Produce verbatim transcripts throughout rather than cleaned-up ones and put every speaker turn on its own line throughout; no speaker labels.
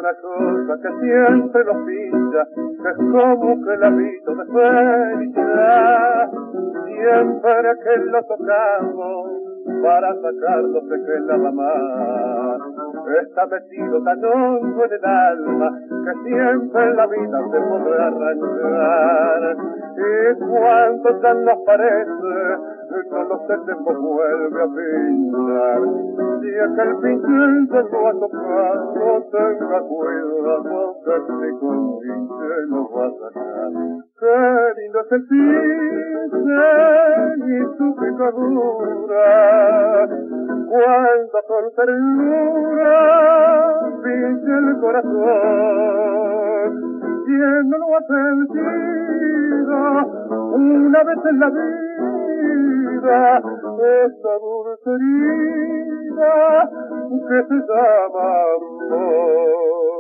una cosa que siempre nos pincha, que es como que la vida de felicidad, siempre que lo tocamos, para sacarlo se que nada más. Está metido tan hondo en el alma, que siempre en la vida se podrá arrancar. Y cuando ya nos parece, no lo tenemos vuelve a pintar. Si es que el pincel se lo ha tocado, tenga cuidado que si con pincel lo va a sacar. Qué lindo es el pincel y su picadura, cuando con ternura pinche el corazón. ¿Quién no lo ha sentido una vez en la vida? Esa dulce herida que se llama amor.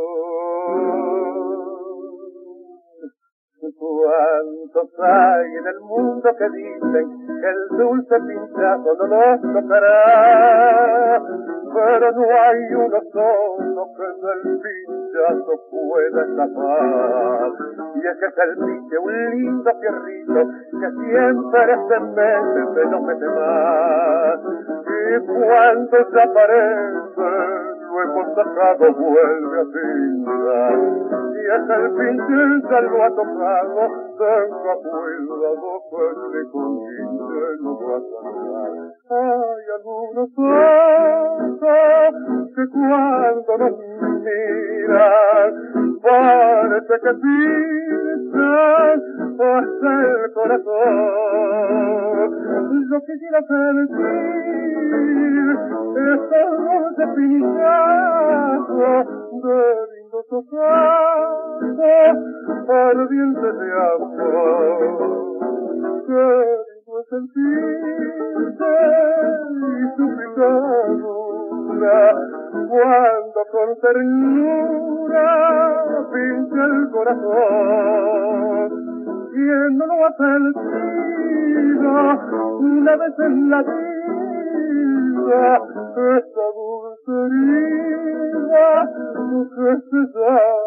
¿Cuántos hay en el mundo que dicen que el dulce pinchazo no nos tocará? Pero no hay uno solo que del pinchazo pueda escapar. Y es que es el pinche un lindo fierrito que siempre se mete, se no mete más. Y cuando se aparece, lo hemos sacado, vuelve a pinchar. Y es el pinche ya lo ha tocado, tenga cuidado que se con pinche no va a sacar. Hay algunos ojos que cuando nos miran parece que pinchan hasta el corazón. Yo quisiera sentir estos dulces pinchazos de lindos ojos ardientes de amor. Qué lindo es sentirse y su picadura, cuando con ternura pincha el corazón. ¿Quién no lo ha sentido una vez en la vida? Esa dulce herida que se llama